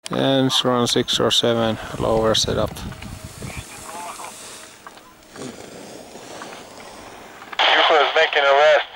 And it's around 6 or 7 lower setup. Hugo is making a rest.